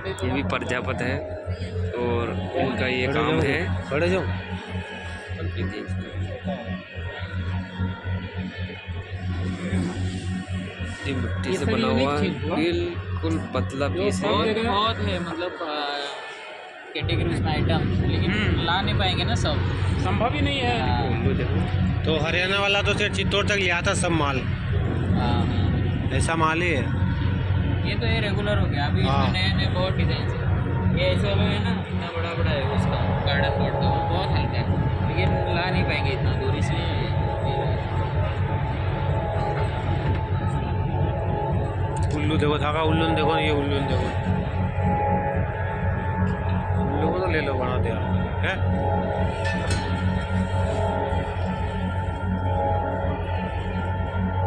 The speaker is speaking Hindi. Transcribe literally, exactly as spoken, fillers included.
ये भी प्रजापत है और इनका ये काम है। खड़े जाओ। ये मिट्टी से बना हुआ बिल्कुल पतला पीस है। बहुत बहुत है मतलब कैटेगरीज में आइटम, लेकिन ला नहीं पाएंगे ना सब, संभव ही नहीं है। तो हरियाणा वाला तो सिर्फ चित्तौड़ तक लिया था सब माल, ऐसा माल ही है। ये तो ये रेगुलर हो गया। अभी इसमें नए नए बहुत डिजाइन है। ये ऐसे वाला है ना, इतना बड़ा बड़ा है उसका गार्डन बोर्ड का, वो बहुत हल्का है, लेकिन ला नहीं पाएंगे इतना दूर, इसलिए उल्लू देखो था, उल्लू देखो, ये उल्लू देखो, उल्लू को तो ले लो, बना दे है।